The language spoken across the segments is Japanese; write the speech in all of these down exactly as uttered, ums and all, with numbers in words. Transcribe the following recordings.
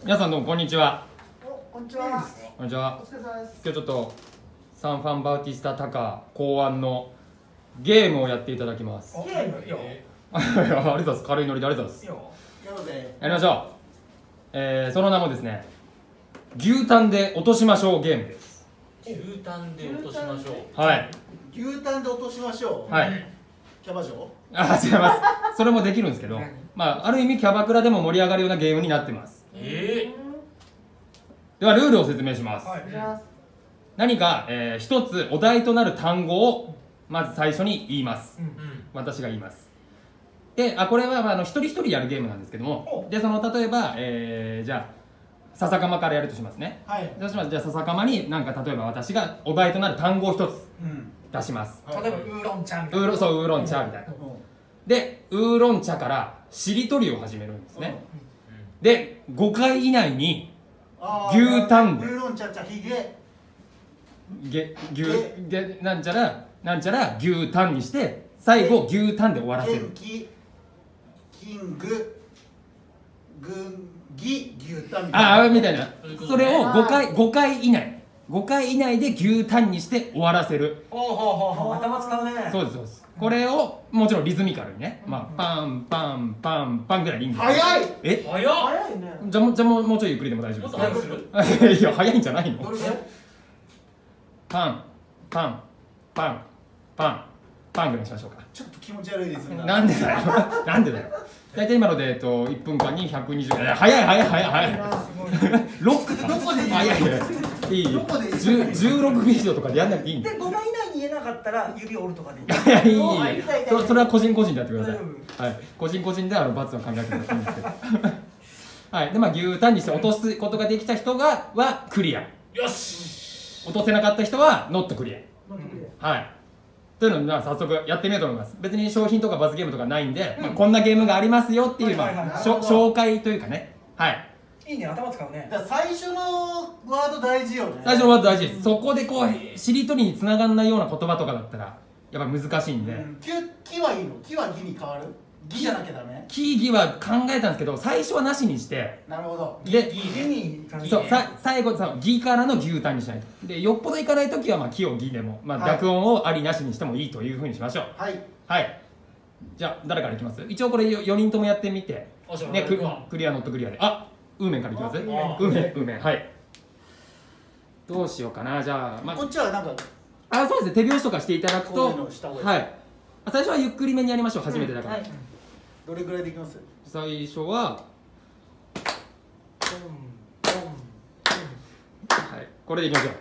皆さんどうもこんにちは。 こんにちは。 こんにちは。 お疲れ様です。 今日ちょっとサンファンバウティスタタカ考案のゲームをやっていただきます。 ゲームよ。 ありがとうございます。軽いノリでありがとうございます。 やろうぜ。 やりましょう。えー、その名もですね、牛タンで落としましょうゲームです。 牛タンで落としましょう。 はい。 牛タンで落としましょう。 はい。 キャバ嬢？ あ、違います。それもできるんですけど、まあある意味キャバクラでも盛り上がるようなゲームになってます。 ええー。ではルールを説明します。 はい。 何か、えー、一つお題となる単語をまず最初に言います。 うん。 私が言います。で、あこれはあの一人一人やるゲームなんですけども、でその例えば、えー、じゃあ笹かまからやるとしますね。 はい。 そうします。じゃあ笹かまになんか例えば私がお題となる単語を一つうん。 出します。 例えばウーロン茶みウーロンそうウーロン茶みたいな。でウーロン茶からしりとりを始めるんですね。でごかい以内に牛タンでウーロン茶茶ひげげ牛げなんちゃらなんちゃら牛タンにして最後牛タンで終わらせる。 元気キング軍技牛タンみたいな。 ああみたいな。それをごかいごかい以内ごかい以内で牛タンにして終わらせる。 ほうほうほうほう、頭使うね。 そうですそうです。これをもちろんリズミカルにね、まあパンパンパンパンぐらいでいいんです。 早い。 え？ 早っ。 早いね。 じゃあもうじゃあもうもうちょいゆっくりでも大丈夫もっとです。 早くする。 いや早いんじゃないの？ どれで？ パンパンパンパンパンぐらいにしましょうか。 ちょっと気持ち悪いですね。 なんでだよ。なんでだよ。大体今のでえっといっぷんかんにひゃくにじゅう。早い早い早い早い。ロックか。 どこでいい？ 早いね。いい。 どこでいい？ じゅうじゅうろくビデオとかでやんなくていいんだよ。 で、ごかい以内に言えなかったら指折るとかでいい。 いやいいいいおー痛い痛い痛いそそれは個人個人でやってください、 うんはい、個人個人であの罰は考えてもらっていいんですけどはいでまあ牛タンにして落とすことができた人がはクリア、 よし。 落とせなかった人はノットクリア、はいというのをまあ早速やってみようと思います。別に商品とか罰ゲームとかないんで、まあ、こんなゲームがありますよっていう、まあ、しょ紹介というかね、はいいいね、頭使うね。 だから最初のワード大事よね。 最初のワード大事です。そこでこうしりとりにつながんないような言葉とかだったらやっぱ難しいんで、 うん木木はいいの？木は木に変わる？木じゃなきゃダメ？ キーギは考えたんですけど最初はなしにしてなるほど。 でいいに感じ。 そうさ最後さギからの牛タンにしないと。でよっぽどいかないときはまあキをギでも、まあ、 はい濁音をありなしにしてもいいというふうにしましょう。 はい。 はいじゃあ誰からいきます？一応これよにんともやってみておしゃねク行くわクリアノットクリアであウーメンからいきます？ウあウーメンーメンウーメンはいどうしようかな。じゃあまこっちはなんかああそうですね手拍子とかしていただくことういうのはした方がいい。 いあ最初はゆっくりめにやりましょう。初めてだから、 はい。 どれぐらいできます？ 最初はポンポンはいこれでいきましょう。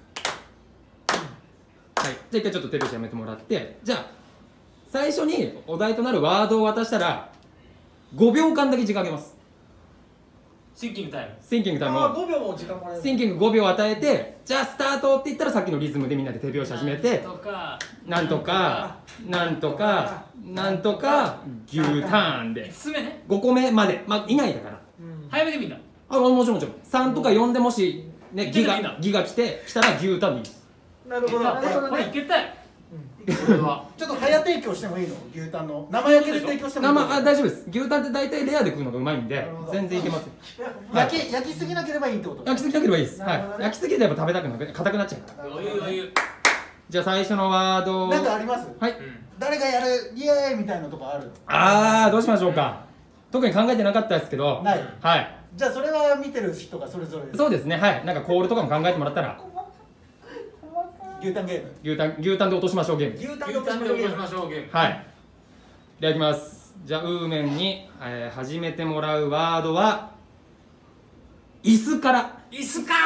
はいじゃあ一回ちょっと手拍子やめてもらってじゃあ最初にお題となるワードを渡したらごびょうかんだけ時間あげます。 シンキングタイム。 シンキングタイムあー、 をごびょうも時間もらえる。 シンキングごびょう与えてじゃあスタートって言ったらさっきのリズムでみんなで手拍子始めてとか。 なんとかなんとかなんとか牛タンで五つ目ね。 ごこめまでまあ以内だからうん。 早めでみんな。 あもちろんもちろんさんとかよんでもしねギがいけるいいなギが来て来たら牛タンでいいです。 なるほど。 これこれいけたい。これは。 ちょっと早提供してもいいの？牛タンの生焼けで提供してもいいの？ 生あ大丈夫です。牛タンって大体レアで食うのがうまいんでなるほど全然いけます。 焼き焼きすぎなければいいってこと？ 焼きすぎなければいいです。 なるほどねはい焼きすぎてやっぱ食べたくなく硬くなっちゃうから。 余裕余裕。 じゃあ最初のワードなんかあります？ はいうん。 誰がやるイエーイみたいなとこある？ あーどうしましょうか。特に考えてなかったですけどない。 はいじゃあそれは見てる人がそれぞれです。 そうですねはいなんかコールとかも考えてもらったら牛タンゲーム。 牛タン牛タンで落としましょうゲームです。 牛タンで牛タンで落としまょしょうゲーム。 はいいただきます。じゃあウーメンに、えー、始めてもらうワードは椅子から椅子か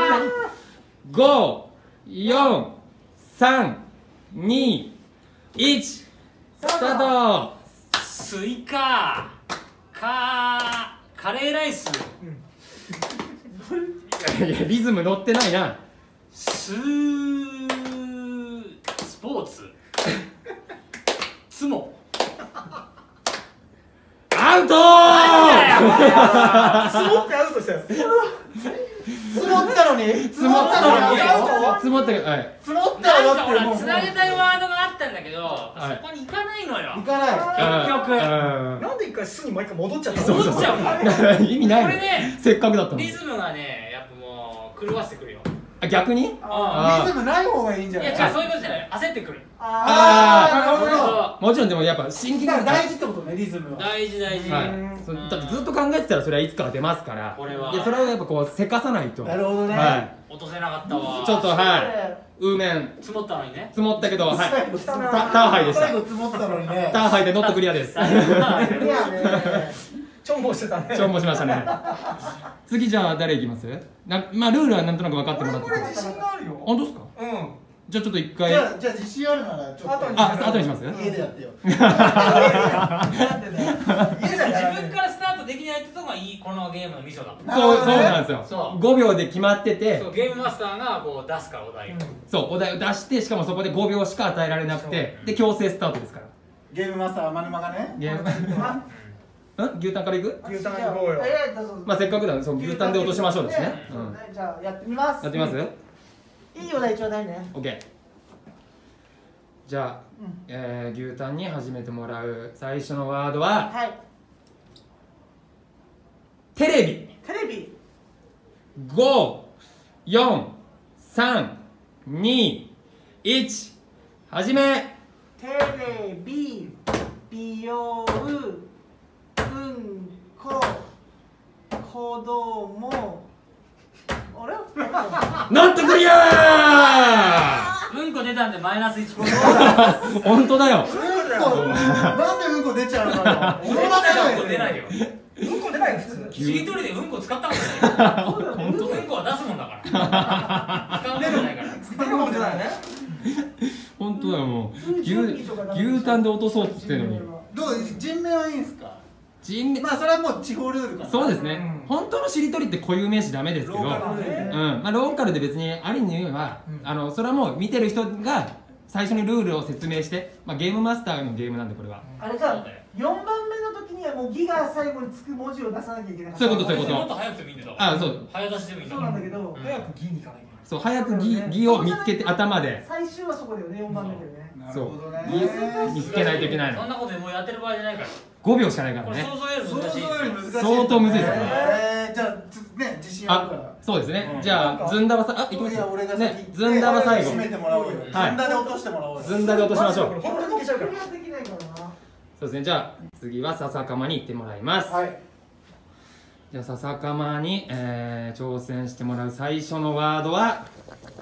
ご、よん、さん、に、いちスタート。 ー。スイカ。かカレーライス。 いやリズム乗ってないな。 ススポーツ。ツモ。 アウトスモってアウトしたやつ。 積もったのに積もったのにアウト？ 積もってるはい積もったらだなんかほらってもうつなげたいワードがあったんだけど、 いそこに行かないのよ行かない。 結局うんなんで一回巣に毎回戻っちゃったそうそうそう戻っちゃうもんだから意味ないのこれねせっかくだったのにリズムがねやっぱもう狂わせてくるよ。 あ逆にあリズムない方がいいんじゃない？ いや違うそういうことじゃない焦ってくる。 ああ、なるほど。 そうもちろんでもやっぱシンキングだから大事ってことね、リズムは。 大事大事。 はいうんそうだってずっと考えてたらそれはいつかは出ますからこれはでそれをやっぱこうせかさないとなるほどね。 はい落とせなかったわ。 ちょっとはいウーメン積もったのにね。 積もったけどはい最後、 タターハイでした最後積もったのにね。 ターハイでノットクリアです大変だいやね。 ちょんぼしてたねちょんぼしましたね次じゃあ誰いきますなまあルールはなんとなく分かってもらってこれ自信があるよ本当ですかうんじゃあちょっと一回じゃあ、じゃあ自信あるなら、ちょっと。 後にあ後にします家でやってよ。 なんでね家じゃやら自分からスタートできないってとこがいいこのゲームのミソだ。 そうそうなんですよそうごびょうで決まっててそうゲームマスターがこう出すからお題を。 そうお題を出してしかもそこでごびょうしか与えられなくてで強制スタートですからゲームマスター天沼がね。 ゲームん牛タンからいく牛タン行こうよえーどうぞまあせっかくだからそう牛タンで落としましょうですねそううんねじゃあやってみますやってみますいいお題ちょうだいね OK じゃあ、えー牛タンに始めてもらう最初のワードははいテレビテレビご、よん、さん、に、いち始めテレビ美容うんこ子供あれなんとクリアうんこ出たんでマイナスいちポイント。 ー本当だようんこ、なんでうんこ出ちゃうのよ。俺うんこだ出ないよ。 うんこ出ないよ普通しりとりでうんこ使ったことないよ。 本当うんこは出すもんだから。使うもんじゃないから。 出るもんじゃないね本当だよもう牛準備とかダメでしょ牛タンで落とそうっつってんのにどう、人名はいいんすか？ 人名まあ、それはもう地方ルールかな。 そうですね、 うん本当のしりとりって固有名詞ダメですけどローカルルールね。 うんまあ、ローカルで別にありに言えば、 うんあのそれはもう見てる人が最初にルールを説明して、まあ、ゲームマスターのゲームなんでこれはあれさよんばんめの時にはもうギが最後につく文字を出さなきゃいけないそういうことそういうこともっと早くてもいいんだよ。 あそう早出しでもいいんだそうなんだけどうん早く銀に行かないとそう早く義義を見つけて頭で最終はそこだよねよんばんめだよねなるほどね。 そう見つけないといけないのそんなこともうやってる場合じゃないから。 ごびょうしかないからねこれ想像より難しい。 想像より難しい。 相当むずいですよねえー、じゃあ、つね、自信あるからあ。そうですね、 うんじゃあずんだばさあいきますいや、俺が先ねずんだば最後締めてもらおうよ。ずんだで落としてもらおうよ。 ずんだで落としましょうこれ本当にいけちゃうからクリアできないからなそうですねじゃあ次は笹かまに行ってもらいます、 はい。 じゃあ笹かまに、えー挑戦してもらう最初のワードは